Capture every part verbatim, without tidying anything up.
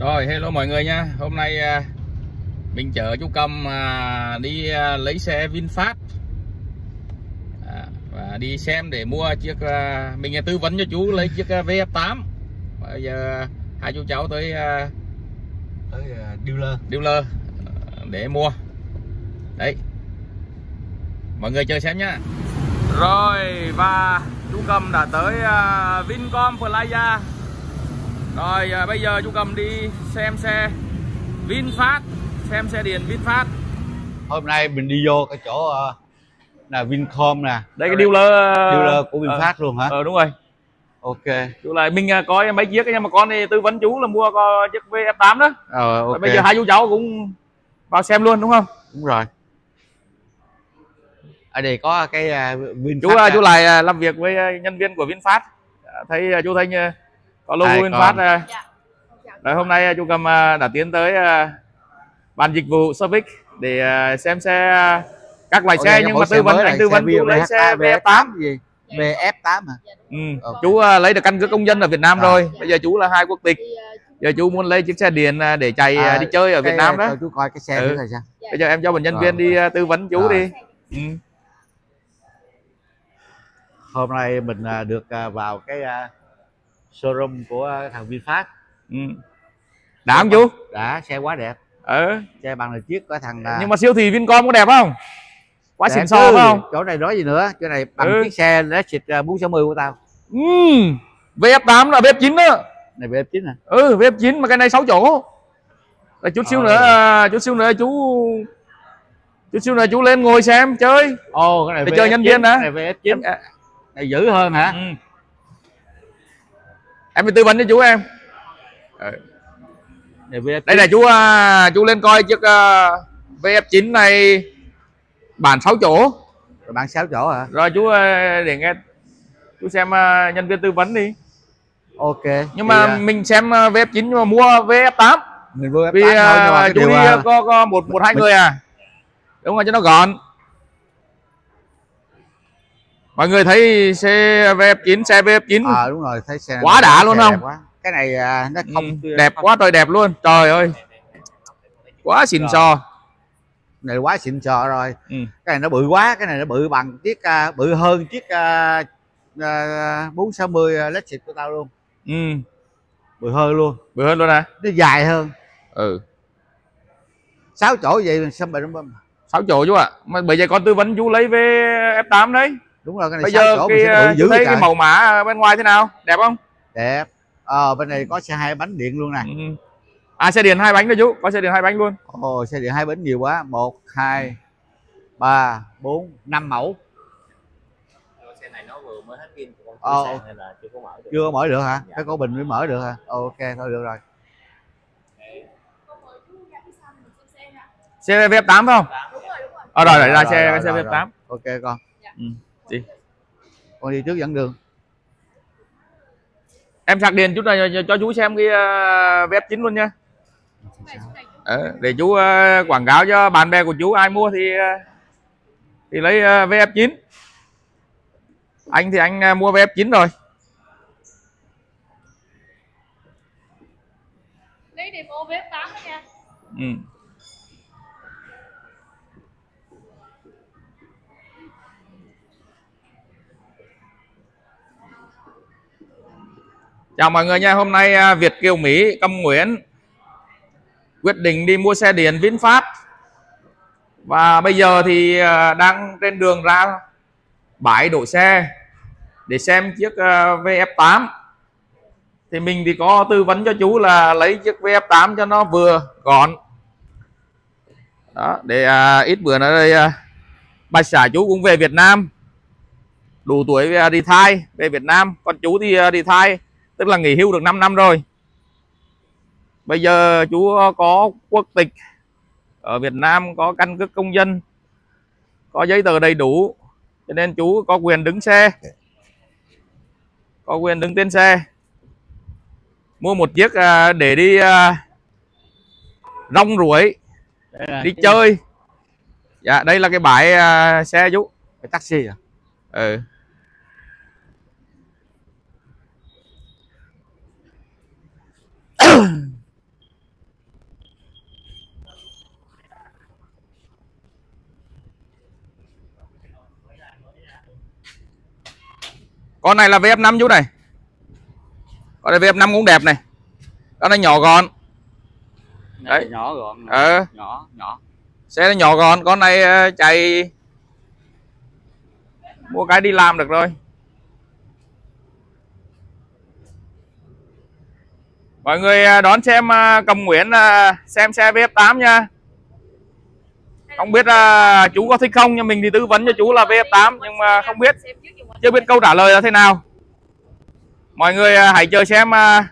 Rồi, hello mọi người nha. Hôm nay à, mình chở chú Cầm à, đi à, lấy xe VinFast à, và đi xem để mua chiếc à, mình tư vấn cho chú lấy chiếc à, vê ép tám. Bây giờ hai chú cháu tới à, tới uh, dealer dealer để mua. Đấy, mọi người chờ xem nhá. Rồi, và chú Cầm đã tới uh, Vincom Plaza. Rồi à, bây giờ chú Cầm đi xem xe VinFast, xem xe điện VinFast. Hôm nay mình đi vô cái chỗ uh, là Vincom nè. Đây cái dealer dealer của VinFast uh, luôn hả? Ờ đúng rồi. Ok. Chú lại mình uh, coi mấy chiếc nhưng mà con thì tư vấn chú là mua có chiếc vê ép tám đó. Ờ ok. Bây giờ hai chú cháu cũng vào xem luôn đúng không? Đúng rồi. Ở đây có cái uh, VinFast. Chú uh, chú lại uh, làm việc với uh, nhân viên của VinFast. Thấy uh, chú thấy uh, có logo VinFast. Uh, Rồi hôm nay chú Cầm đã tiến tới bàn dịch vụ service để xem xe các loại xe, nhưng mà tư vấn anh tư vấn chú lấy xe vê ép tám gì? vê ép tám hả? Ừ. Ừ. Chú lấy được căn cước công dân ở Việt Nam à. Rồi bây giờ chú là hai quốc tịch, giờ chú muốn lấy chiếc xe điện để chạy à, đi chơi ở cái, Việt Nam đó. Chú coi cái xe ừ. Rồi sao? Bây giờ em cho một nhân viên đi tư vấn chú à. đi. Ừ. Hôm nay mình được vào cái showroom của thằng VinFast. Ừ. Đã không chú? Đã, xe quá đẹp. Ừ. Xe bằng là chiếc có thằng nhưng mà siêu thị Vincom có đẹp không? Quá xịn sò phải không? Chỗ này nói gì nữa, chỗ này bằng ừ. chiếc xe nó xịt bốn sáu mươi của tao. Ừ. vê ép tám là vê ép chín đó. Này vê ép chín à? Ừ, vê ép chín mà cái này sáu chỗ. Rồi chút xíu ờ. nữa, chút xíu nữa chú chút xíu nữa chú lên ngồi xem chơi. Ồ, cái này để chơi nhân viên đó. Này vê ép chín. Này dữ hơn hả? Ừ. Em phải tư vấn cho chú em. Ừ. Đây là chú uh, chú lên coi chiếc uh, vê ép chín này bản sáu chỗ. Rồi bản sáu chỗ hả? Rồi chú uh, để nghe chú xem uh, nhân viên tư vấn đi. Ok. Nhưng mà uh, mình xem uh, vê ép chín nhưng mà mua vê ép tám. Mình mua vì uh, thôi, chú đi uh, có có một một hai mình... người à. Đúng rồi cho nó gọn. Mọi người thấy xe vê ép chín, xe vê ép chín à, đúng rồi, thấy xe quá đã luôn không? Cái này nó không ừ, đẹp quá trời đẹp luôn, trời ơi quá xịn sò. Này quá xịn sò rồi. ừ. Cái này nó bự quá, cái này nó bự bằng chiếc uh, bự hơn chiếc bốn sáu mươi led xịt của tao luôn. ừ. Bự hơn luôn. Bự hơn luôn à? Nó dài hơn. Ừ. Sáu chỗ vậy sao mà nó sáu chỗ chú ạ. À. Mà bây giờ con tư vấn chú lấy vê ép tám đấy. Đúng rồi, cái này bây giờ chỗ cái, chú thấy cái màu mã bên ngoài thế nào, đẹp không? Đẹp. Ờ, bên này có xe hai bánh điện luôn nè. ừ. À, xe điện hai bánh đó chú, có xe điện hai bánh luôn. Ồ, xe điện hai bánh nhiều quá. Một, hai, ba, bốn, năm mẫu. Xe này nó vừa mới hết pin của con ờ, hay là chưa có mở được? Chưa mở được hả? Dạ. Phải có bình mới mở được hả? Ok, thôi được rồi. Xe vê ép tám phải không? Đúng rồi, đúng rồi. Ờ rồi, rồi ra xe xe vê ép tám. Ok con. Dạ. Ừ. Đi. Con đi trước dẫn đường. Em sạc điện chút này cho chú xem cái uh, vê ép chín luôn nha. Ờ, để chú uh, quảng cáo cho bạn bè của chú ai mua thì uh, thì lấy uh, vê ép chín. Anh thì anh uh, mua vê ép chín rồi. Lấy demo vê ép tám đó nha. Ừ. Chào mọi người nha, hôm nay Việt Kiều Mỹ Cầm Nguyễn quyết định đi mua xe điện VinFast. Và bây giờ thì đang trên đường ra bãi đổ xe để xem chiếc vê ép tám. Thì mình thì có tư vấn cho chú là lấy chiếc vê ép tám cho nó vừa gọn. Đó, để uh, ít bữa nữa đây uh, bà xã chú cũng về Việt Nam. Đủ tuổi uh, đi thai về Việt Nam, còn chú thì uh, đi thai tức là nghỉ hưu được năm năm rồi. Bây giờ chú có quốc tịch ở Việt Nam, có căn cước công dân, có giấy tờ đầy đủ, cho nên chú có quyền đứng xe, có quyền đứng trên xe. Mua một chiếc để đi rong ruổi, đi chơi. Dạ đây là cái bãi xe chú. Cái taxi à? Ừ. Con này là vê ép năm chú này. Con này vê ép năm cũng đẹp này. Con này nhỏ gọn. Đấy, nhỏ gọn. Ờ. Nhỏ, nhỏ. Xe nó nhỏ gọn, con này chạy mua cái đi làm được rồi. Mọi người đón xem Cầm Nguyễn xem xe vê ép tám nha. Không biết uh, chú có thích không, nhưng mình thì tư vấn cho chú là vê ép tám, nhưng mà không biết, chưa biết câu trả lời là thế nào. Mọi người uh, hãy chờ xem uh,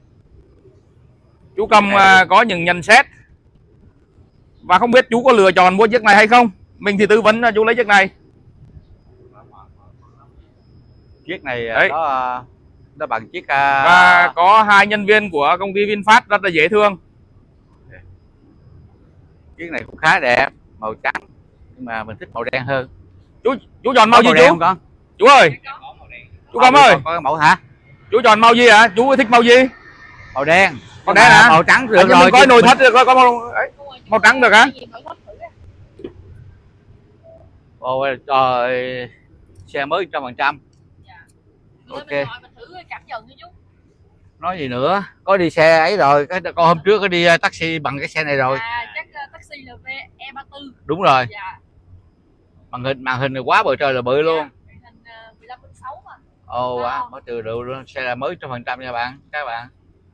chú Cầm uh, có những nhận xét. Và không biết chú có lựa chọn mua chiếc này hay không. Mình thì tư vấn là chú lấy chiếc này. Chiếc này đấy. nó nó bằng chiếc uh... và có hai nhân viên của công ty VinFast rất là dễ thương. Chiếc này cũng khá đẹp, màu trắng, nhưng mà mình thích màu đen hơn. Chú chú chọn màu gì màu chú? Không con? Chú ơi, chú Cầm ơi, có màu hả? Chú chọn màu gì hả? Chú thích màu gì? Màu đen. Màu đen hả? Màu trắng được à, rồi. Mình coi nội thất được, coi có màu ấy. Màu trắng được hả? Ôi trời, xe mới trăm phần trăm. Ok. Nói gì nữa, có đi xe ấy rồi, cái con hôm trước có đi taxi bằng cái xe này rồi. À, chắc uh, taxi là E ba mươi tư. Đúng rồi. Dạ. Màn hình màn hình này quá bờ trời là bự luôn. Màn hình uh, mười lăm phẩy sáu mà. Ồ quá, mới từ độ luôn, xe là mới trăm phần trăm nha bạn, các bạn.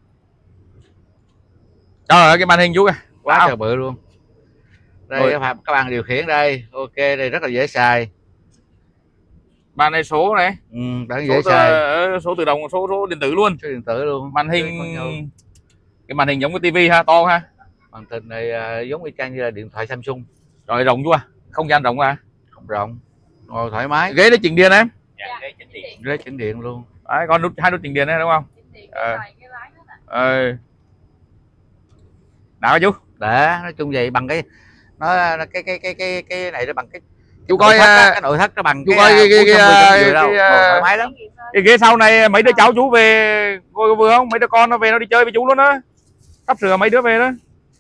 Trời ơi, cái màn hình chú kìa, Quá wow. trời bự luôn. Đây các bạn, các bạn điều khiển đây, ok, đây rất là dễ xài. Bàn này số này, ừ, bạn số dễ tự, xài. số tự động, số số điện tử luôn. Số điện tử luôn. Màn hình, cái màn hình giống cái tivi ha, to ha. Màn hình này uh, giống y chang như là điện thoại Samsung. Rồi rộng chú à, không gian rộng à. Không rộng, ngồi thoải mái. Ghế để chỉnh điện em. Dạ, ghế chỉnh điện. Ghế chỉnh điện luôn. Đấy, con nút hai nút chỉnh điện này đúng không? Ờ. Ờ. Nào chú. Để nói chung vậy, bằng cái nó cái cái cái cái cái này nó bằng cái chú coi thất đó, cái nội thất nó bằng chú cái coi cái cái, cái, cái, đâu. cái, thoải mái lắm. Cái ghế sau này mấy đứa cháu chú về coi vừa không? Mấy đứa con nó về nó đi chơi với chú luôn đó. Sắp sửa mấy đứa về đó.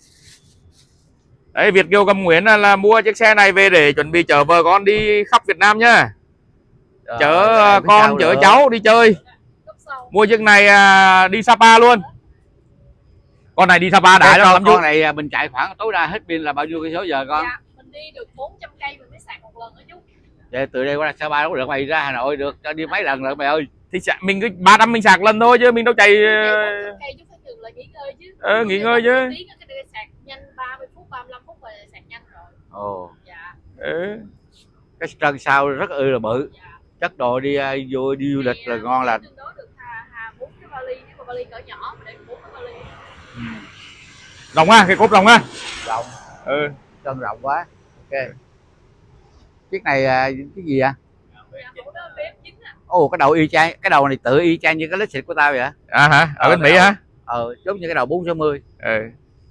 Đấy, Việt Kiều Cầm Nguyễn là, là mua chiếc xe này về để chuẩn bị chở vợ con đi khắp Việt Nam nhá. Ờ, Chở con chở nữa. cháu đi chơi. Mua chiếc này à, đi Sapa luôn. Con này đi Sapa đã lắm chú. Con này mình chạy khoảng tối đa hết pin là bao nhiêu cây số giờ con? Dạ, mình đi được bốn trăm cây mình mới sạc một lần đó chú. Vậy từ đây qua Sapa đâu có được, mày ra Hà Nội được cho đi mấy lần rồi mày ơi. Thì mình cứ ba trăm mình sạc lần thôi chứ mình đâu chạy. Cây chú phải dừng là nghỉ ngơi chứ. Ờ, nghỉ ngơi chứ. Cái sạc nhanh ba mươi phút, ba mươi lăm phút là sạc nhanh rồi. Ồ. Dạ. Ừ. Cái trần sau rất ư là bự. Dạ. Chất đồ đi uh, vô đi du lịch là ngon lành. Đó được hà hà bốn cái vali, nếu mà vali cỡ nhỏ mà để bốn cái vali. Ừ. Rộng ha, cái cốp rộng ha. Rộng. Ừ. Chân rộng quá. Ok. Chiếc này uh, cái gì vậy? Ồ, cái đầu y chang, cái đầu này tự y chang như cái lít xịt của tao vậy hả? À hả? Ở ờ, bên Mỹ đầu, hả? Ờ, giống như cái đầu bốn sáu mươi. Ừ.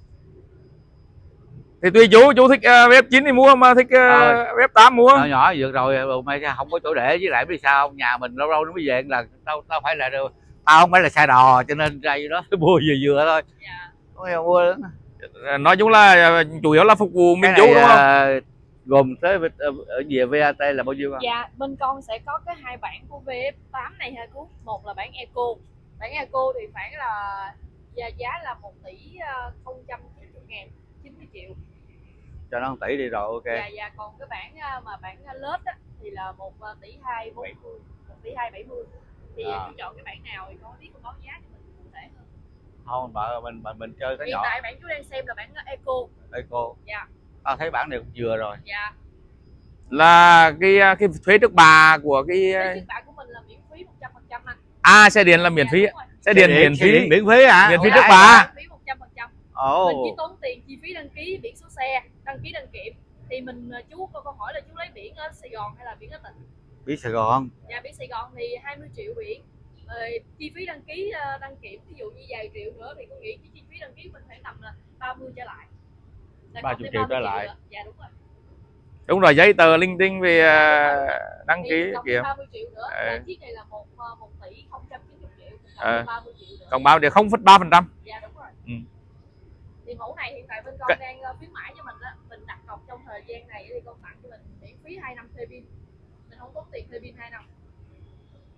Thì tùy chú, chú thích uh, vê ép chín thì mua, mà thích uh, ờ. vê ép tám mua. Nhỏ nhỏ được rồi, mày không có chỗ để, với lại biết sao không? Nhà mình lâu lâu nó mới về là tao tao phải là được. Tao không phải là xe đò cho nên ra đó mua vừa vừa thôi. Dạ. Mua mua Nói chung là chủ yếu là phục vụ mình chú đúng không? Uh, gồm tới ở về vê a tê là bao nhiêu không? Dạ, bên con sẽ có cái hai bản của vê ép tám này ha chú. Một là bản Eco. Bản Eco thì khoảng là giá, giá là một tỷ không trăm chín mươi ngàn, chín mươi triệu. Cho nó một tỷ đi rồi, ok. Dạ, dạ, còn cái bản mà bản lết á, thì là một tỷ hai bốn mươi, một tỷ hai bảy mươi. Thì à. chú chọn cái bản nào thì con biết con báo giá cho mình cụ thể hơn. Không, bạn mình mình mình chơi cái hiện nhỏ. Hiện tại bản chú đang xem là bản Eco. Eco. Dạ. Tao thấy bản này cũng vừa rồi. Dạ. Là cái cái thuế trước bạ của cái thuế trước bạ của mình là miễn phí một trăm phần trăm anh. À, xe điện là miễn phí. Dạ, xe điện miễn phí, miễn phí hả? Miễn phí trước bạ. Miễn phí một trăm phần trăm. Ồ. Mình chỉ tốn tiền chi phí đăng ký biển số xe, đăng ký đăng kiểm. Thì mình chú có câu hỏi là chú lấy biển ở Sài Gòn hay là biển ở tỉnh? Biển Sài Gòn. Dạ, biển Sài Gòn thì hai mươi triệu biển. Rồi chi phí đăng ký đăng kiểm ví dụ như vài triệu nữa thì con nghĩ cái chi phí đăng ký mình khoảng tầm là ba mươi trở lại. ba mươi triệu trở lại. Dạ đúng rồi. Đúng rồi, giấy tờ linh tinh về đăng ký kiểu. ba mươi triệu nữa. À. Chiếc này là một một tỷ không trăm chín mươi triệu. À. ba mươi triệu nữa. Còn bao thì không phẩy ba phần trăm. Dạ đúng rồi. Ừ. Thì mẫu này hiện tại bên con Cái... đang khuyến mãi cho mình á, mình đặt cọc trong thời gian này thì con tặng cho mình miễn phí hai năm thuê pin. Mình không tốn tiền thuê pin hai năm.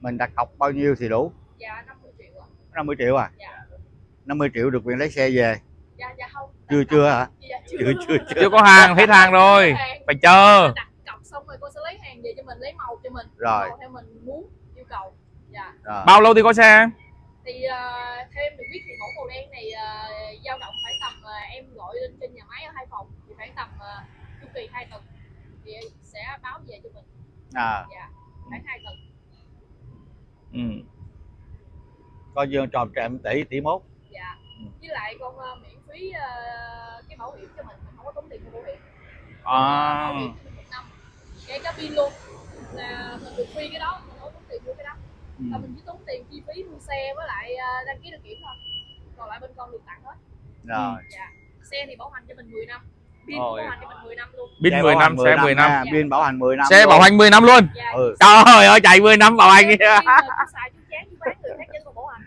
Mình đặt cọc bao nhiêu thì đủ? Dạ năm mươi triệu ạ. năm mươi triệu à? Dạ. năm mươi triệu được quyền lấy xe về? Dạ dạ không. Chưa chưa hả? Dạ, chưa. Chưa chưa chưa. Chưa có hàng, hết hàng rồi, phải chờ. Đặt cọc xong rồi cô sẽ lấy hàng về cho mình, lấy màu cho mình, rồi màu theo mình muốn yêu cầu. Dạ. Rồi. Bao lâu thì có xe? Thì uh, theo em được biết thì mẫu màu đen này uh, dao động phải tầm uh, em gọi lên trên nhà máy ở Hải Phòng thì khoảng tầm uh, chu kỳ hai tuần thì sẽ báo về cho mình. À. Dạ, khoảng hai tuần. Ừ. Coi như tròn trạm tỷ tỷ mốt. Dạ. Với lại con uh, miễn phí uh, cái bảo hiểm cho mình, mình không có tốn tiền của bảo hiểm. À. Bảo hiểm cho mình một năm, ngay cả pin luôn là mình được free cái đó, mình không tốn tiền mua cái đó. Ừ. Và mình chỉ tốn tiền chi phí mua xe với lại uh, đăng ký đăng kiểm thôi, còn lại bên con được tặng hết. Rồi. Dạ. Xe thì bảo hành cho mình mười năm, pin Ôi. bảo hành cho mình mười năm luôn. Pin mười năm, xe mười năm. Ha, pin bảo hành mười năm. Xe luôn. bảo hành mười năm luôn. Dạ. Ừ. Trời ơi, chạy mười năm bảo hành. Khi mà chú xài chú chán chú bán người khác vẫn còn bảo hành.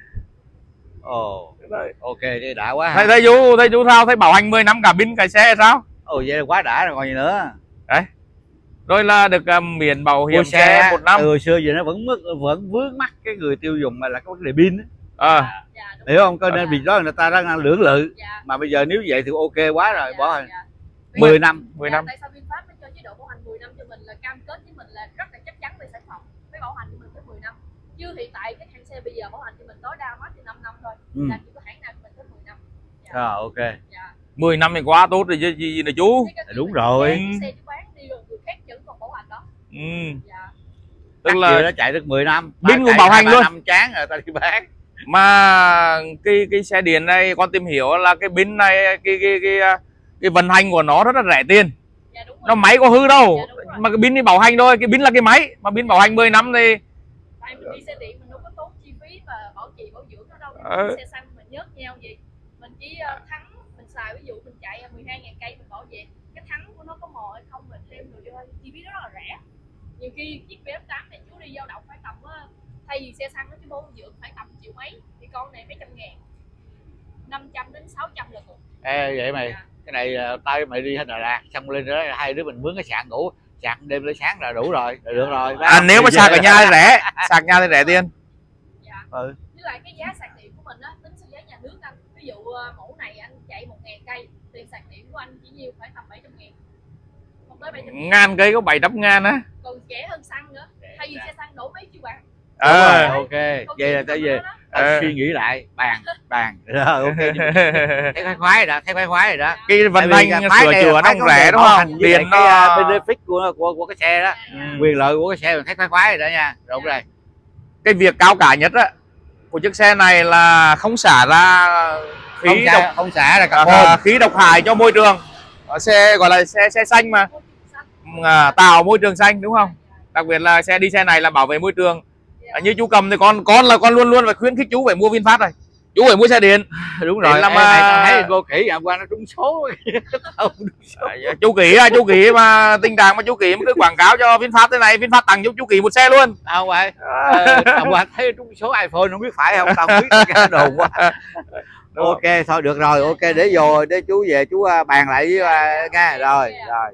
Ồ. Ok, đi đã quá ha. Thấy thấy chú, thấy chú sao thấy bảo hành mười năm cả pin cả xe sao? Ồ vậy là quá đã rồi còn gì nữa. Đấy. Rồi là được um, miễn bảo hiểm Mua xe một năm. từ xưa giờ nó vẫn mất vẫn vướng mắc cái người tiêu dùng mà là cái vấn đề pin á. À. Dạ, đúng Hiểu không? Có rồi. nên vì đó người ta đang lưỡng lự. Dạ. Mà bây giờ nếu vậy thì ok quá rồi, Dạ, bỏ rồi. dạ. mười năm. mười Dạ, năm. tại sao VinFast mới cho chế độ bảo hành mười năm cho mình là cam kết với mình là rất là chắc chắn về sản phẩm, mới bảo hành cho mình tới mười năm. Chứ hiện tại các hãng xe bây giờ bảo hành cho mình tối đa mất thì năm năm thôi. Ừ. Là chỉ có hãng nào cho mình tới mười năm. Dạ. Rồi ok. Dạ. mười năm thì quá tốt rồi chứ gì nữa chú. Thế cái Đúng khi rồi. mà cái xe chú bán đi rồi người khác vẫn còn bảo hành đó. Ừ. Dạ. Tức Tức là là nó chạy được mười năm. pin cũng bảo hành luôn. Năm chán rồi ta đi bán. Mà cái cái xe điện này con tìm hiểu là cái pin này cái cái cái cái vận hành của nó rất là rẻ tiền. Dạ, đúng rồi. Nó máy có hư đâu. Dạ, đúng rồi. Mà cái pin đi bảo hành thôi, cái pin là cái máy, mà pin bảo hành mười năm thì Tại mình đi xe điện mình đâu có tốn chi phí và bảo trì bảo dưỡng nó đâu. Ờ. Xe xăng mình nhớt nhau gì. Mình chỉ uh, thắng mình xài, ví dụ mình chạy mười hai ngàn cây mình bảo vệ cái thắng của nó có mò hay không mình thêm rồi vô, chi phí nó rất là rẻ. Nhiều khi chiếc vê ép tám này chú đi dao động phải tầm uh, thay vì xe xăng nó chứ bảo dưỡng phải tầm triệu mấy thì con này mấy trăm ngàn, năm trăm đến sáu trăm là cùng. Ê vậy mày, Dạ. cái này tao với mày đi hết Đà Lạt xong lên đó hai đứa mình mướn cái sạc ngủ, sạc đêm tới sáng là đủ rồi, là được rồi. à, nếu mà sạc ở nhà thì rẻ, sạc nhà thì rẻ tiền. Dạ. Ừ. Với lại cái giá sạc điện của mình á, tính theo giá nhà nước anh. Ví dụ uh, mẫu này anh chạy một ngàn cây, tiền sạc điện của anh chỉ nhiêu phải tầm bảy trăm ngàn. Không tới bảy trăm ngàn. Ngàn cây có bảy trăm ngàn á. Còn rẻ hơn xăng nữa. Thay vì xe xăng đổ mấy triệu bạc. Ờ. Ok, vậy là tới về tao Ờ. suy nghĩ lại, bàn, bàn. Rồi ok. Thấy khoái khoái rồi đó, thấy khoái khoái rồi đó. Cái vận Tại vì hành cái phái sửa này chữa là nó phái cũng có rẻ thể đúng bảo không? hành với Tiền lại cái nó uh, benefit của, của của cái xe đó, Ừ. quyền lợi của cái xe mình thấy khoái khoái rồi đó nha. Đúng rồi. cái việc cao cả nhất á của chiếc xe này là không xả ra Không khí xả, độc không xả là à, carbon. khí độc hại cho môi trường. Ở xe gọi là xe xe xanh mà, à, tạo môi trường xanh đúng không? Đặc biệt là xe đi xe này là bảo vệ môi trường. À, như chú Cầm thì con con là con luôn luôn phải khuyến khích chú phải mua VinFast này, chú phải mua xe điện. Đúng rồi. Làm Ê, mà- mày tao thấy cô kỹ dạo qua nó trúng số. Không đúng số. À, chú Kỷ à, chú Kỷ mà tình trạng mà chú Kỷ cứ quảng cáo cho VinFast thế này, VinFast tặng cho chú Kỷ một xe luôn. Đâu vậy? Ờ, tao qua thấy trúng số iPhone không biết phải không, tao không biết cái đồn quá. Ok thôi được rồi, ok để vô để chú về chú uh, bàn lại với uh, nghe rồi rồi.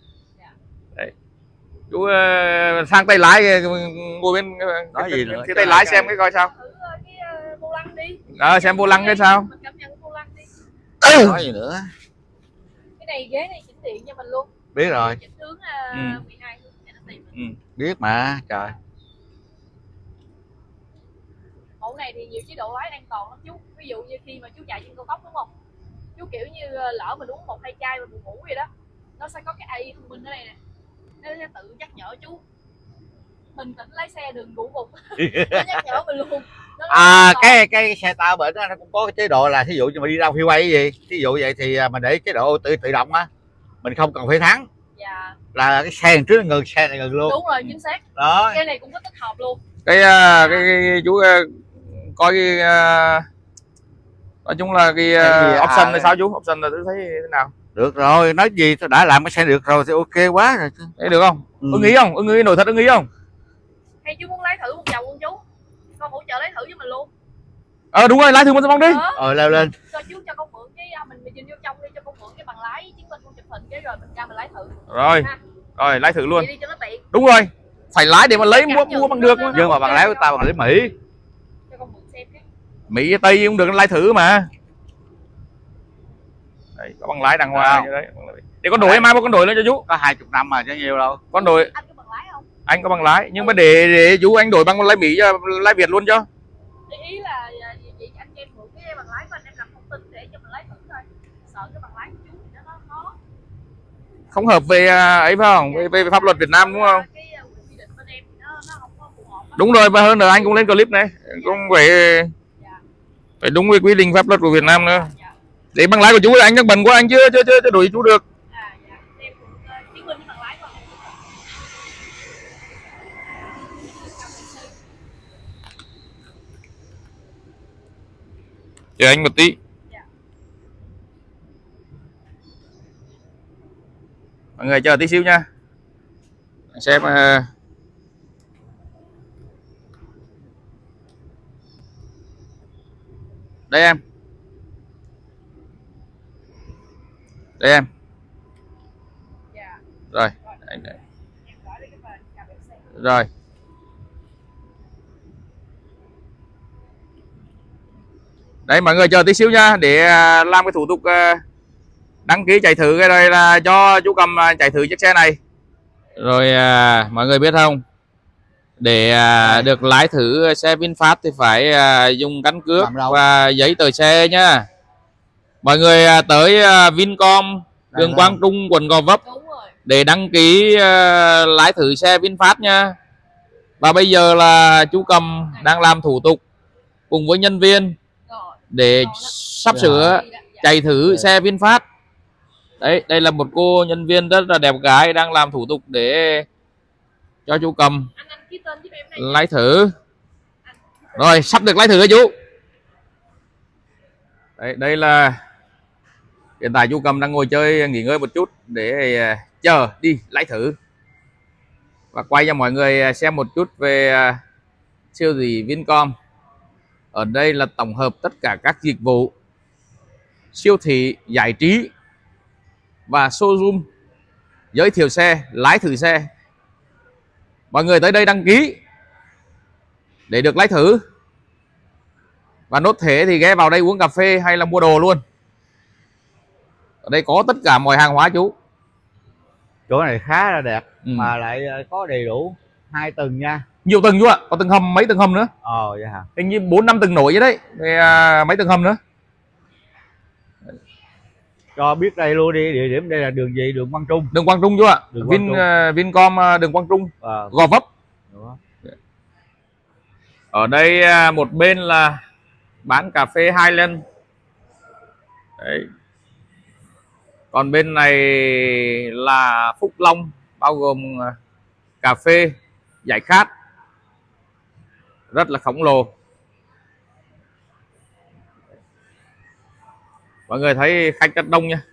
Chú uh, sang tay lái ngồi bên Nói gì nữa? cái tay lái xem cái coi sao. Thử uh, cái uh, vô lăng đi. Ờ, xem vô lăng cái sao. Mình cảm nhận vô lăng đi. Nói gì nữa? Cái này ghế này chỉnh điện cho mình luôn. Biết rồi. Chỉnh hướng uh, Ừ. mười hai hướng để nó tìm. Ừ. Biết mà trời. Mẫu này thì nhiều chế độ lái an toàn lắm chú. Ví dụ như khi mà chú chạy trên cao tốc đúng không? Chú kiểu như uh, lỡ mình uống một hai chai và buồn ngủ vậy đó, nó sẽ có cái a i thông minh ở đây nè, nó sẽ tự nhắc nhở chú bình tĩnh lái xe đừng ngủ gục. Nó nhắc nhở mình luôn. Nó nói À an toàn. cái cái xe tao bệnh đó, nó cũng có cái chế độ là thí dụ như mà đi đâu freeway cái gì, thí dụ vậy thì mình để chế độ tự tự động á, mình không cần phải thắng, Dạ. là cái xe đằng trước nó ngừng, xe này ngừng luôn. Đúng rồi, chính xác. Đó. Cái này cũng có tích hợp luôn. Cái, uh, cái, cái, cái chú uh, coi cái uh, nói chung là cái uh, Cái gì? option À, là sao chú? Option là tôi thấy thế nào? Được rồi, nói gì tôi đã làm cái xe được rồi thì ok quá rồi. Thấy được không? Ừ. Ưng ý không? Ưng ý nội thật ưng ý không? Hay chú muốn lái thử một vòng không chú? Con hỗ trợ lấy thử cho mình luôn. Ờ đúng rồi, lái thử một vòng đi. Đó. Ờ leo lên. Cho chú cho con mượn cái mình mình nhìn vô trong đi, cho con mượn cái bằng lái chứng minh con chụp hình cái rồi mình ra mình lái thử. Rồi, Ha. rồi lái thử luôn. Vậy đi cho nó tiện. Đúng rồi. phải lái để mà lấy mua mua bằng được. Nhưng mà bằng lái của tao bằng lái Mỹ. Cho con mượn xem cái. Mỹ với Tây cũng được, lái thử mà. Đấy, có bằng lái đàng hoàng như đấy. Để con đổi em mai một con đổi lên cho chú. Có hai chục năm mà chứ nhiều đâu. Con đổi. Anh có bằng lái không? Anh có bằng lái, nhưng mà để để chú anh đổi bằng lái Mỹ cho lái Việt luôn cho. Ý, ý là vậy anh cho em mượn cái bằng lái của anh, em làm thông tin để cho mình lái thử thôi. Sợ cái bằng lái của chú thì nó khó. Không hợp về ấy phải không? Về, về pháp luật Việt Nam đúng không? Cái quy định bên em thì nó nó không có phù hợp. Đúng rồi, và hơn nữa anh cũng lên clip này, cũng phải phải đúng với quy định pháp luật của Việt Nam nữa. Để bằng lái của chú anh đang bận quá, anh chưa chưa chưa, chưa đổi chú được. À dạ, em cũng chứng minh bằng lái của anh. Chờ anh một tí. Mọi người chờ tí xíu nha. Xem uh... đây em. Đây em. Dạ. Rồi. Anh đây. Rồi. Đấy mọi người chờ tí xíu nha, để làm cái thủ tục đăng ký chạy thử cái đây là cho chú Cầm chạy thử chiếc xe này. Rồi à, mọi người biết không, để à, được lái thử xe VinFast thì phải à, dùng căn cước và giấy tờ xe nhá. Mọi người à, tới à, Vincom đường Quang Trung, quận Gò Vấp để đăng ký à, lái thử xe VinFast nha. Và bây giờ là chú Cầm đang làm thủ tục cùng với nhân viên để sắp sửa chạy thử xe VinFast. Đấy, đây là một cô nhân viên rất là đẹp gái đang làm thủ tục để cho chú Cầm lái thử. Rồi, sắp được lái thử rồi chú. Đấy, đây là hiện tại chú Cầm đang ngồi chơi nghỉ ngơi một chút để chờ đi lái thử. Và quay cho mọi người xem một chút về siêu thị Vincom. Ở đây là tổng hợp tất cả các dịch vụ siêu thị giải trí và showroom, giới thiệu xe, lái thử xe. Mọi người tới đây đăng ký để được lái thử. Và nốt thế thì ghé vào đây uống cà phê hay là mua đồ luôn. Ở đây có tất cả mọi hàng hóa chú. Chỗ này khá là đẹp, ừ. Mà lại có đầy đủ hai tầng nha. Nhiều tầng chú ạ, có tầng hầm, mấy tầng hầm nữa. Ồ vậy hả? Hình như bốn năm tầng nổi vậy đấy. Về, à, mấy tầng hầm nữa. Cho biết đây luôn đi, địa điểm đây là đường gì? Đường Quang Trung. Đường Quang Trung chú ạ. Đường Vin Trung. uh, Vincom uh, đường Quang Trung, à. Gò Vấp. Ở đây uh, một bên là bán cà phê Highland. Đấy. Còn bên này là Phúc Long, bao gồm uh, cà phê, giải khát, rất là khổng lồ. Mọi người thấy khách rất đông nha.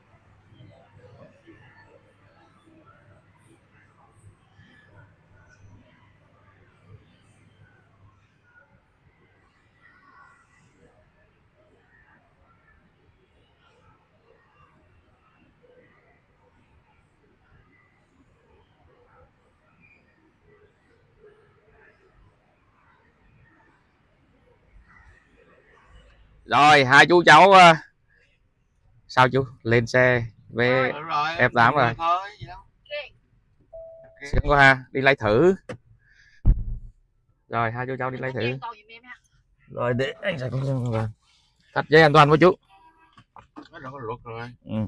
Rồi hai chú cháu uh, sao chú lên xe về F tám rồi, sướng quá ha, đi lấy thử. Rồi hai chú cháu đi lấy thử. Rồi để anh sẽ con thắt dây an toàn với chú. Ừ.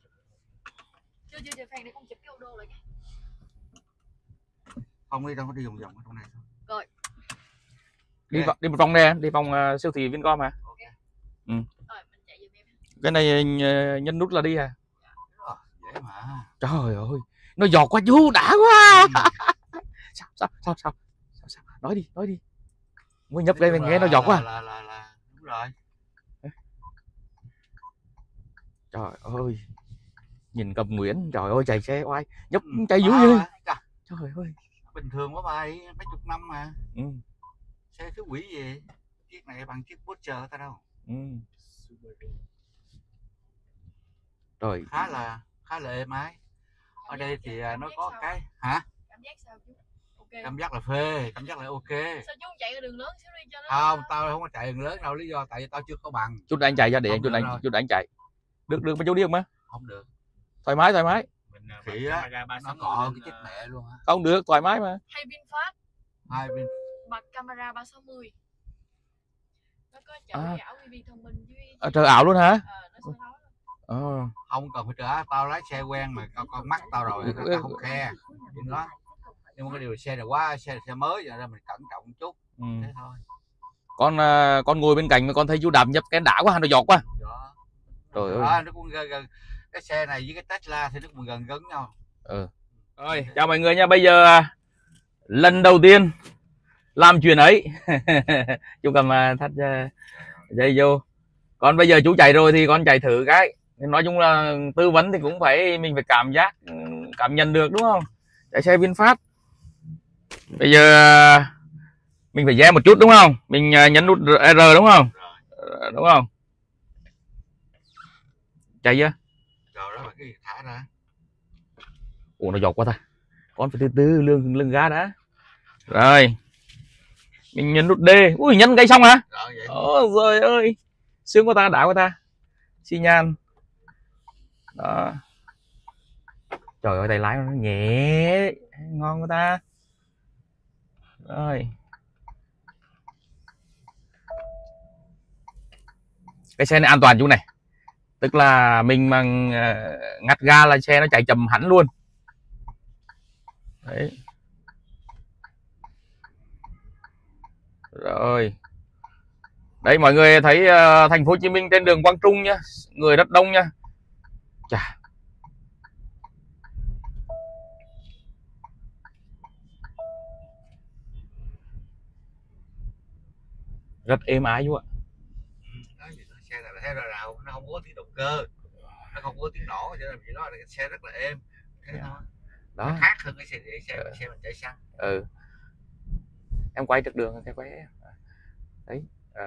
Không đi đâu, có đi vòng vòng ở trong này thôi. Rồi. Đi okay. Đi một vòng nè, đi vòng uh, siêu thị Vincom mà. Okay. Ừ. Rồi, mình chạy giùm em. Cái này uh, nhân nút là đi à? Ờ, dễ mà. Trời ơi, nó giọt quá chú, đã quá. Ừ. sao, sao sao sao sao sao nói đi, nói đi. Mới nhấp đây mình nghe nó giọt quá. Là, là, là, đúng rồi. Trời ơi, nhìn Cầm Nguyễn, trời ơi chạy xe oai, nhấp ừ. Chạy dữ vậy. À, trời ơi, bình thường quá bài, mấy chục năm mà. Ừ. Xe thứ quỷ gì, chiếc này bằng chiếc Porsche ta đâu. Ừ. Rồi khá là khá là êm ái. Ở đây thì nó có cái hả? Cảm giác sao chú? Ok cảm giác là phê, cảm giác là ok. Sao chú không chạy ở đường lớn xíu đi cho nó. Không, tao không có chạy đường lớn đâu, lý do tại vì tao chưa có bằng. Chút anh chạy ra để Không anh chút được anh rồi. chút anh chạy. Được được mấy chú đi không má? Không được. Thoải mái thoải mái. Mình à, Khỉ bật á, camera ba nó sáu cọ mươi cái chết lên, mẹ luôn á. Không được, thoải mái mà. Hay VinFast Hai bên bật camera ba sáu mươi. Nó có trợ À. ảo ti vi thông minh với À, trời ảo luôn hả? ờ nó sẽ nói. Ờ. không cần phải trả, tao lái xe quen mà con, con mắt tao rồi, tao không khe chuyện đó. Nhưng mà cái điều xe này quá, xe xe mới vậy nên mình cẩn trọng một chút. Ừ. Thế thôi. Con à, con ngồi bên cạnh mà con thấy chú đạp nhập cái đã quá, nó giọt quá. Đó. Trời ơi. Đó, nó cũng gần, gần cái xe này với cái Tesla thì nó cũng gần gần nhau. Ừ. Rồi, chào mọi người nha. Bây giờ à, lần đầu tiên làm chuyện ấy. Chú cầm à, thắt à, dây vô. Còn bây giờ chú chạy rồi thì con chạy thử cái. Nói chung là tư vấn thì cũng phải mình phải cảm giác cảm nhận được đúng không? Chạy xe VinFast. Bây giờ à, mình phải rẽ một chút đúng không? Mình à, nhấn nút R đúng không? Rồi. Đúng không? Chạy chưa? Rồi đó là cái gì thả ra. Ủa nó giọt quá ta. Con phải từ từ lưng lưng ga đã. Rồi. Mình nhấn nút D. Ui nhấn cây xong hả? Rồi vậy. Ôi trời ơi. Sướng quá ta, đã quá ta. Xi nhan. Đó. Trời ơi tay lái nó nhẹ, ngon quá ta. Rồi. Cái xe này an toàn chú này. Tức là mình mà ngắt ga là xe nó chạy chậm hẳn luôn. Đấy. Rồi. Đấy mọi người thấy uh, thành phố Hồ Chí Minh trên đường Quang Trung nhá, người rất đông nha. Chà. Rất êm ái chú ạ. Đó, xe này là thế rồi nào, nó không có tiếng động cơ, nó không có tiếng nổ, cho nên chỉ nói là cái xe rất là êm. Thế thôi. Đó. Nó khác hơn cái xe xe Ừ. xe mình chạy xăng. Ừ. Em quay trực đường em quay. Đấy. À...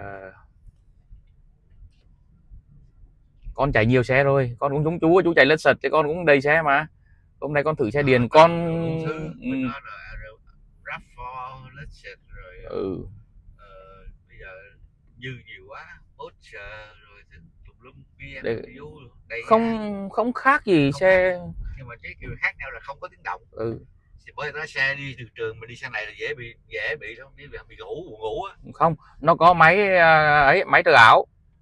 Con chạy nhiều xe rồi, con cũng giống chú, chú chạy lết sật chứ con cũng đầy xe mà. Hôm nay con thử xe điền, con ừ. ráp phơ, Lexus rồi. Ừ. Ờ, bây giờ như nhiều quá, Porsche rồi tùm lum bê em vê. Không không khác gì không xe. Khác. Nhưng mà cái kiểu khác nhau là không có tiếng động. Ừ. Bởi vì nó xe đi từ trường mà đi sang này là dễ bị dễ bị lắm, bị bị ngủ buồn ngủ á. Không, nó có máy ấy, máy trợ ảo.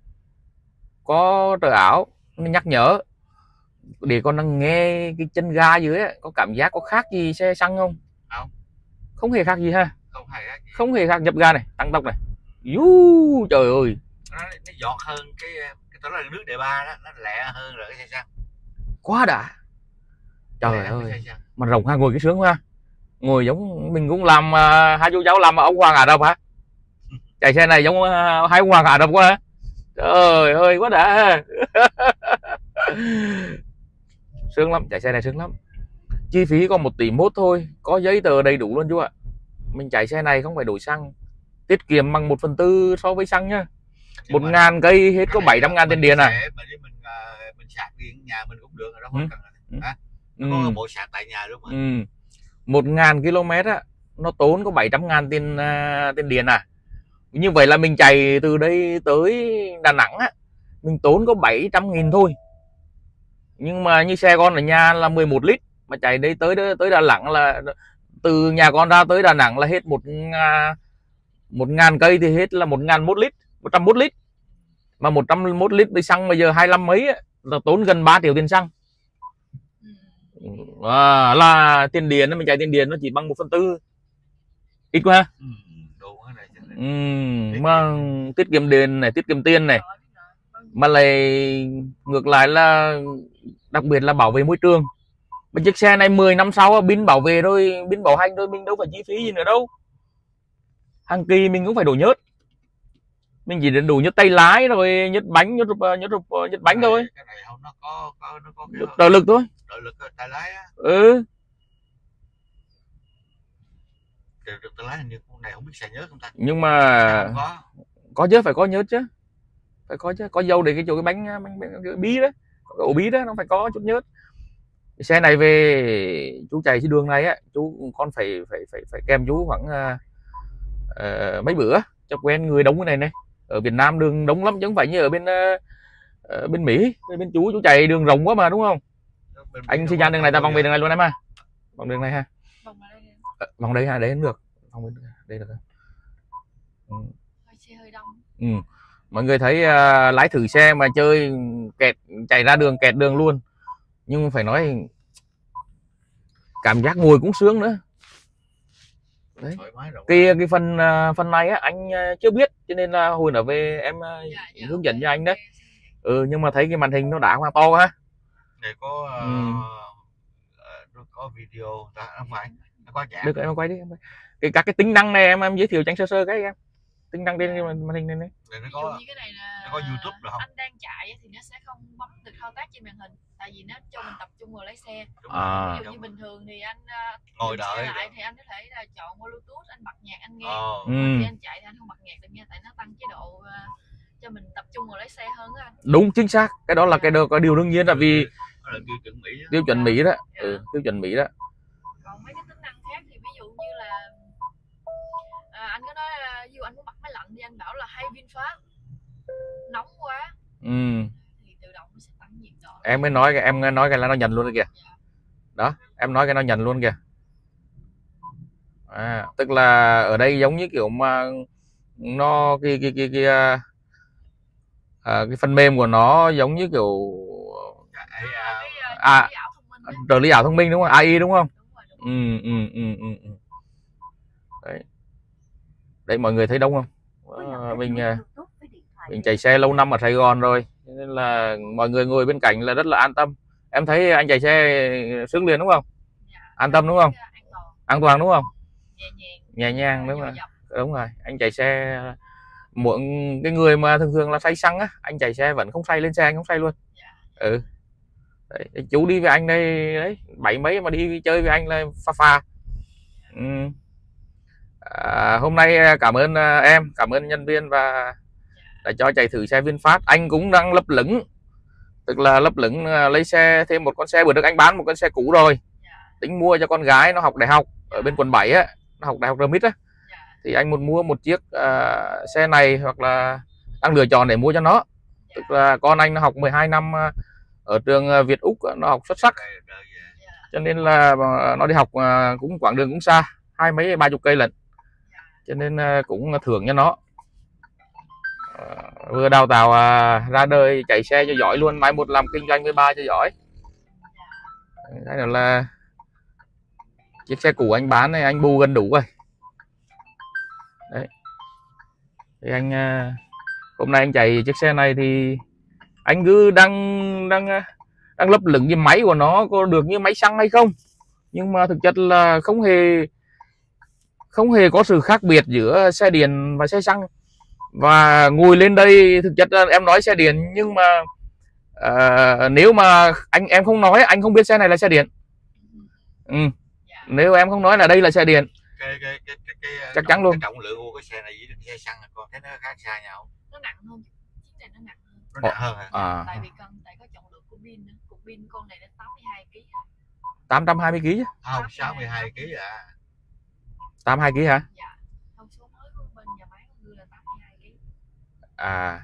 Có trợ ảo nó nhắc nhở để con đang nghe cái chân ga dưới ấy, có cảm giác có khác gì xe xăng không? Không. Không hề khác gì ha. Không hề khác gì. Không hề khác, nhập ga này, tăng tốc này. Dú, trời ơi. Nó, nó giọt hơn cái cái đó là nước đề ba đó, nó lẹ hơn rồi cái xe xăng. Quá đã. Trời ơi. Mà rộng ha, ngồi cái sướng ha. Ngồi giống mình cũng làm uh, hai chú cháu làm ông Hoàng Ả Rập hả? Chạy xe này giống uh, hai ông Hoàng Ả Rập quá hả? Trời ơi quá đã. Sướng lắm, chạy xe này sướng lắm. Chi phí có một tỷ mốt thôi, có giấy tờ đầy đủ luôn chú ạ. Mình chạy xe này không phải đổi xăng, tiết kiệm bằng một phần tư so với xăng nhá. Một ngàn cây hết có bảy trăm ngàn tiền điện à. Mình mình mình sạc điện nhà mình cũng được rồi đó, ừ. không cần ừ. hả? Nó có bộ sạc tại nhà luôn mà. Ừ. Một ngàn km á, nó tốn có bảy trăm ngàn tiền uh, tiền điện à. Như vậy là mình chạy từ đây tới Đà Nẵng á, mình tốn có bảy trăm nghìn thôi. Nhưng mà như xe con ở nhà là mười một lít, mà chạy đây tới tới Đà Nẵng là từ nhà con ra tới Đà Nẵng là hết một một ngàn cây thì hết là một ngàn một lít, một trăm một lít. Mà một trăm một lít đi xăng bây giờ hai mươi lăm mấy á, là tốn gần ba triệu tiền xăng. À, là tiền điện mình chạy tiền điện nó chỉ bằng một phần tư, ít quá. Ừ, đủ cái này. Ừ, mà tiết kiệm điện này, tiết kiệm tiền này, mà lại ngược lại là đặc biệt là bảo vệ môi trường. Mà chiếc xe này mười năm sau pin bảo vệ rồi, pin bảo hành rồi, mình đâu phải chi phí gì nữa đâu. Hàng kỳ mình cũng phải đổ nhớt, mình chỉ đến đủ nhớt tay lái rồi nhớt bánh, nhớt nhớt nhớt bánh thôi. Cái này không, nó có có nó có cái trợ lực thôi. Trợ lực tay lái á. Ừ. Trợ lực tay lái hình như con này không biết xài nhớt không ta. Nhưng mà có có chứ, phải có nhớt chứ, phải có chứ, có dâu để cái chỗ cái bánh bánh, bánh cái bí đó, cái ổ bí đó nó phải có chút nhớt. Xe này về chú chạy trên đường này á, chú con phải phải phải phải kèm chú khoảng uh, uh, mấy bữa cho quen người đông cái này này. Ở Việt Nam đường đông lắm chứ không phải như ở bên uh, uh, bên Mỹ. Bên chú chú chạy đường rộng quá mà đúng không? Anh xin ra đường này ta vòng về đường này luôn em ha. Vòng đường này ha. Vòng vào đây đi. À, vòng đây ha, đấy cũng được. Vòng bên đây được. Ừ. Hơi xe hơi đông. Ừ. Mọi người thấy uh, lái thử xe mà chơi kẹt, chạy ra đường kẹt đường luôn, nhưng phải nói cảm giác ngồi cũng sướng nữa đấy. Cái cái phần uh, phần này á anh uh, chưa biết cho nên là hồi nữa về em uh, dạ, dạ, hướng dẫn cho anh đấy. Ừ, nhưng mà thấy cái màn hình nó đã quá to ha. Để có uh, ừ. uh, có video ta không phải nó có chạm. Được em quay đi em quay. Cái các cái tính năng này em em giới thiệu cho anh sơ sơ cái em. Tính năng trên màn hình này này. Ví dụ như cái này là nó có YouTube được không? Anh đang chạy thì nó sẽ không bấm được thao tác trên màn hình, tại vì nó cho mình tập trung vào lái xe. À. Ví dụ như bình thường thì anh uh, ngồi đợi lại thì anh có thể là chọn Bluetooth, anh bật nhạc anh nghe. Oh. Ừ. Khi anh chạy thì anh không bật nhạc được nha, tại nó tăng chế độ uh, cho mình tập trung vào lái xe hơn á anh. Đúng chính xác, cái đó là cái điều, cái điều đương nhiên là vì đó là tiêu chuẩn Mỹ đó. Tiêu chuẩn Mỹ đó. Dạ. Ừ, tiêu chuẩn Mỹ đó. Còn mấy cái tính năng khác thì ví dụ như là à, anh có nói ví dụ anh muốn bật máy lạnh thì anh bảo là hay VinFast nóng quá. Ừ. Thì tự động nó sẽ tăng nhiệt độ. Em mới nói em nói cái là nó nhận luôn kìa. Dạ. Đó, em nói cái nó nhận luôn kìa. À, tức là ở đây giống như kiểu mà nó cái cái cái cái, à, cái phần mềm của nó giống như kiểu à trợ lý ảo thông minh đúng không? a i đúng không? Đúng rồi, đúng rồi. Ừ, ừ, ừ, ừ. Đấy. Đấy mọi người thấy đông không? À, mình mình chạy xe lâu năm ở Sài Gòn rồi nên là mọi người ngồi bên cạnh là rất là an tâm. Em thấy anh chạy xe sướng liền đúng không? An tâm đúng không? An toàn đúng không? Nhẹ nhàng đúng rồi. Đúng rồi, anh chạy xe muộn cái người mà thường thường là say xăng á, anh chạy xe vẫn không say, lên xe anh không say luôn. Ừ. Đấy, chú đi với anh đây đấy, bảy mấy mà đi chơi với anh là pha pha. Ừ. À, hôm nay cảm ơn em, cảm ơn nhân viên và đã cho chạy thử xe VinFast. Anh cũng đang lấp lửng, tức là lấp lửng lấy xe thêm một con xe, bữa trước anh bán một con xe cũ rồi, tính mua cho con gái nó học đại học ở bên quận bảy á, nó học đại học rờ mít á, thì anh muốn mua một chiếc uh, xe này hoặc là đang lựa chọn để mua cho nó. Tức là con anh nó học mười hai năm ở trường Việt Úc, nó học xuất sắc, cho nên là nó đi học uh, cũng quãng đường cũng xa, hai mấy ba chục cây lận, cho nên uh, cũng thưởng cho nó. Uh, vừa đào tạo uh, ra đời chạy xe cho giỏi luôn, mai một làm kinh doanh với ba cho giỏi. Đây là chiếc xe cũ anh bán này, anh bù gần đủ rồi. Đấy. Thì anh uh, hôm nay anh chạy chiếc xe này thì anh cứ đang đang đang lấp lửng cái máy của nó có được như máy xăng hay không, nhưng mà thực chất là không hề không hề có sự khác biệt giữa xe điện và xe xăng. Và ngồi lên đây thực chất là em nói xe điện, nhưng mà uh, nếu mà anh em không nói, anh không biết xe này là xe điện. Ừ. Nếu em không nói là đây là xe điện, cái, cái, cái, cái, cái, chắc chắn luôn. Cái trọng lượng của cái xe này với xe xăng con thấy nó khác xa nhau. Nó nặng hơn, chiếc này nó nặng hơn. Nó nặng hơn hả? À. Tại vì cần tại có trọng lượng của pin nữa. Cục pin con này đến tám mươi hai ki lô gam. tám trăm hai mươi ki lô gam chứ? Không, sáu mươi hai ki lô gam à. tám mươi hai ki lô gam hả? Dạ. Thông số mới của bên nhà máy của người là tám mươi hai ki lô gam. À.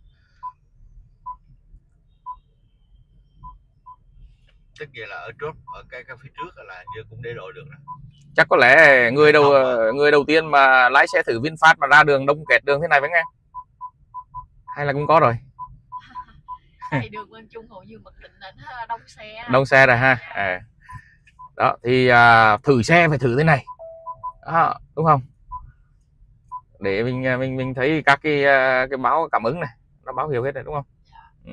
Tức nghĩa là ở chốt ở cái, cái phía trước là như cũng để đội được đó. Chắc có lẽ người đầu người đầu tiên mà lái xe thử VinFast mà ra đường đông kẹt đường thế này phải nghe, hay là cũng có rồi? Tại đường bên Trung hầu như mặc định là nó đông xe. Đông xe rồi ha. À. Đó thì à, thử xe phải thử thế này, đó, đúng không? Để mình mình mình thấy các cái cái báo cảm ứng này nó báo hiệu hết rồi đúng không? Ừ.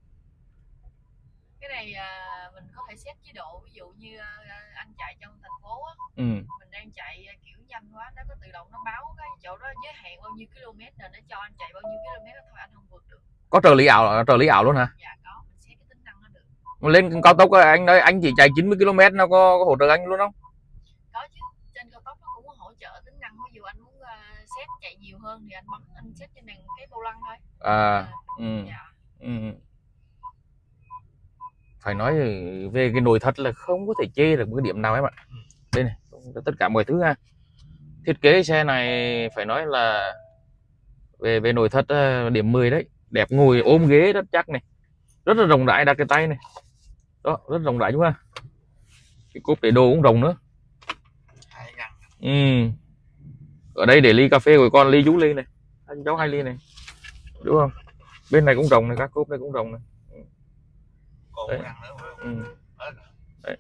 Cái này mình có thể set chế độ, ví dụ như anh chạy trong thành phố á, ừ. mình đang chạy kiểu nhanh quá, nó có tự động nó báo cái chỗ đó giới hạn bao nhiêu km rồi nó cho anh chạy bao nhiêu km đó thôi, anh không vượt được. Có trợ lý ảo, trợ lý ảo luôn hả? Dạ có, mình set cái tính năng nó được. Lên cao tốc anh nói anh chỉ chạy chín mươi ki lô mét nó có, có hỗ trợ anh luôn không? Có chứ, trên cao tốc nó cũng có hỗ trợ tính năng, ví dụ anh muốn uh, set chạy nhiều hơn thì anh bấm anh set trên đèn cái vô lăng thôi. À, à ừ. Dạ. Ừ. phải nói về cái nội thất là không có thể chê được một cái điểm nào em ạ. Đây này, tất cả mọi thứ ha. Thiết kế xe này phải nói là về về nội thất điểm mười đấy, đẹp, ngồi ôm ghế rất chắc này, rất là rộng rãi, đặt cái tay này đó, rất rộng rãi đúng không? Cái cốp để đồ cũng rộng nữa. Ừ. Ở đây để ly cà phê của con, ly chú ly này, anh cháu hai ly này đúng không? Bên này cũng rộng này, các cốp này cũng rộng này. Đấy. Ừ. Đấy.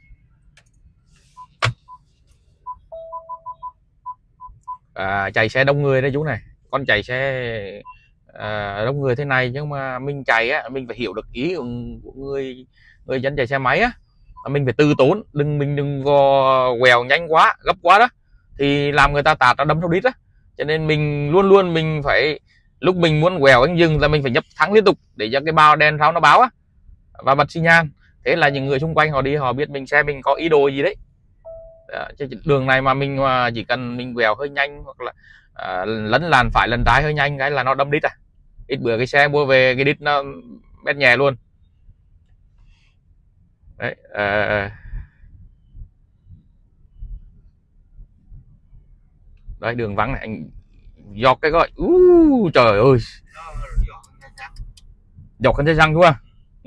À, chạy xe đông người đấy chú này, con chạy xe à, đông người thế này, nhưng mà mình chạy á, mình phải hiểu được ý của người người dân chạy xe máy á, mình phải từ tốn, đừng mình đừng có quẹo nhanh quá, gấp quá đó thì làm người ta tạt ra đâm theo đít á. Cho nên mình luôn luôn mình phải, lúc mình muốn quẹo anh dừng là mình phải nhấp thắng liên tục để cho cái bao đèn sau nó báo á và bật xi nhan. Thế là những người xung quanh họ đi họ biết mình xe mình có ý đồ gì đấy. Đó, đường này mà mình mà chỉ cần mình quẹo hơi nhanh hoặc là à, lấn làn phải lấn trái hơi nhanh cái là nó đâm đít à. Ít bữa cái xe mua về cái đít nó bét nhè luôn đấy. À, đấy đường vắng này anh dọc cái gọi uh, trời ơi, dọc cái dây răng đúng không? Ừ.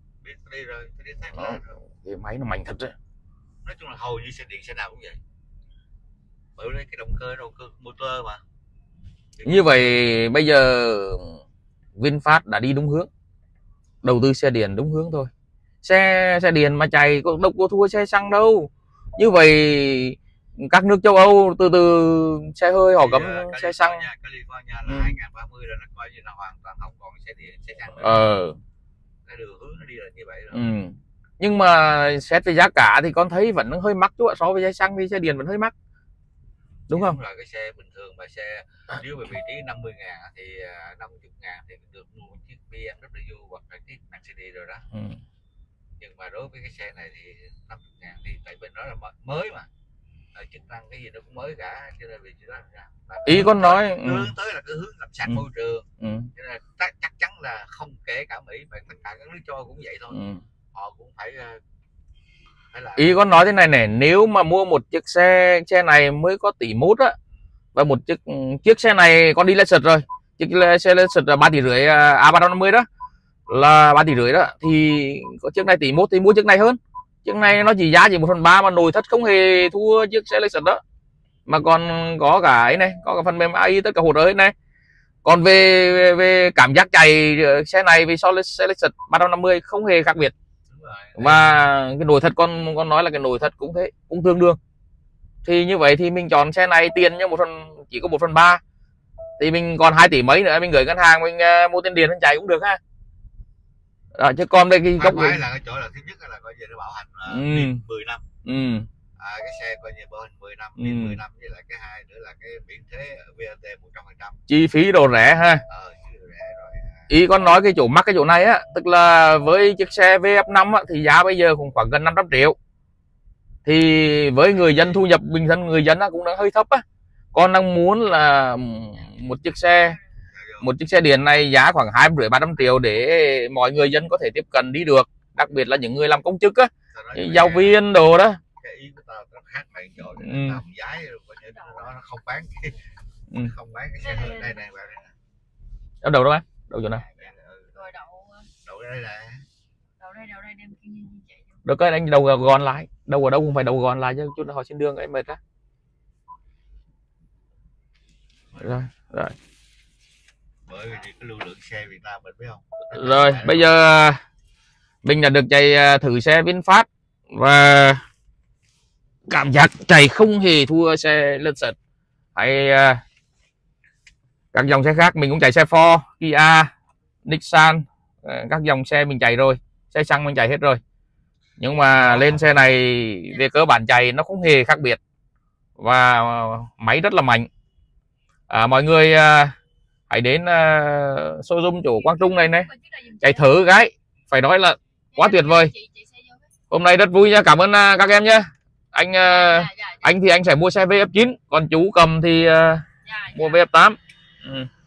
Đó, cái máy nó mạnh thật đấy. Nói chung là hầu như xe điện xe nào cũng vậy, bởi vì cái động cơ động cơ motor mà. Như vậy bây giờ VinFast đã đi đúng hướng, đầu tư xe điện đúng hướng thôi. Xe xe điện mà chạy có đâu có thua xe xăng đâu. Như vậy các nước châu Âu từ từ xe hơi họ cấm uh, xe xăng. California là ừ. hai không ba mươi là nó coi như là hoàn toàn không còn xe điện xe xăng nữa. Ờ. Cái đường hướng nó đi là như vậy rồi. Ừ. Nhưng mà xét về giá cả thì con thấy vẫn hơi mắc chú ạ, so với xe xăng thì xe điện vẫn hơi mắc. Đúng không? Đúng là cái xe bình thường mà xe nếu về vị trí năm mươi ngàn thì năm mươi ngàn thì được mua một chiếc bê em vê hoặc là chiếc Mercedes rồi đó. Ừ. Nhưng mà đối với cái xe này thì năm mươi ngàn thì tại bên đó là mới mà, chức năng cái gì nó cũng mới cả, cho nên vì đó là ý con nói hướng ừ. tới là cái hướng làm sạch ừ. môi trường. Ừ. Cho nên chắc, chắc chắn là không kể cả Mỹ mà tất cả các nước châu cũng vậy thôi. Ừ. Họ cũng phải, phải là... Ý con nói thế này này, nếu mà mua một chiếc xe xe này mới có tỷ mốt á, và một chiếc chiếc xe này con đi lên sật rồi, chiếc xe lên sật là ba tỷ rưỡi A ba trăm năm mươi đó là ba tỷ rưỡi đó, thì có chiếc này tỷ mốt thì mua chiếc này hơn. Chiếc này nó chỉ giá chỉ một phần ba mà nội thất không hề thua chiếc xe Lexus đó, mà còn có cả ấy này, có cả phần mềm a i tất cả hỗ trợ hết này. Còn về, về về cảm giác chạy xe này vì so với xe Lexus ba trăm năm mươi không hề khác biệt. Và cái nội thất con con nói là cái nội thất cũng thế, cũng tương đương. Thì như vậy thì mình chọn xe này tiền như một phần chỉ có một phần ba thì mình còn hai tỷ mấy nữa, mình gửi ngân hàng mình uh, mua tiền điện mình chạy cũng được ha. Đó, chứ còn đây cái góc là cái chỗ là thứ nhất là coi như nó bảo hành là ừ. mười năm. Ừ. À, cái xe coi như bảo hành mười năm, ừ. mười năm, với lại cái hai nữa là cái miễn thuế vê a tê một trăm phần trăm. Chi phí đồ rẻ ha. Ờ, rẻ rồi. Ý con nói cái chỗ mắc cái chỗ này á, tức là với chiếc xe vê ép năm á, thì giá bây giờ cũng khoảng gần năm trăm triệu. Thì với người dân thu nhập bình dân người dân á, cũng đã hơi thấp á. Con đang muốn là một chiếc xe một chiếc xe điện này giá khoảng hai rưỡi ba trăm triệu để mọi người dân có thể tiếp cận đi được, đặc biệt là những người làm công chức á, giáo viên đồ đó. Cái ý của tao nó khác mày chỗ ừ. Làm giá nó không bán cái, ừ. không bán cái xe hơi đây này vào đây. Ở đâu đó bán? Đâu chỗ nào? Rồi đậu đậu đây là đậu đây đậu đây đem kia chạy. Được cái anh đầu gòn lại, đâu ở đâu cũng phải đầu gòn lại chứ chút nữa họ xin đường ấy mệt á. Rồi, rồi. Bởi vì cái lưu lượng xe Việt Nam mình biết không? Rồi, bây giờ mình đã được chạy thử xe VinFast và cảm giác chạy không hề thua xe Lexus hay các dòng xe khác. Mình cũng chạy xe Ford, Kia, Nissan, các dòng xe mình chạy rồi, xe xăng mình chạy hết rồi. Nhưng mà lên xe này về cơ bản chạy nó không hề khác biệt và máy rất là mạnh. À, mọi người hãy đến uh, showroom chỗ Quang Trung này này chạy thử cái, phải nói là quá tuyệt vời. Hôm nay rất vui nha, cảm ơn uh, các em nhé. Anh uh, anh thì anh sẽ mua xe vê ép chín, còn chú cầm thì uh, mua vê ép tám. Ừ.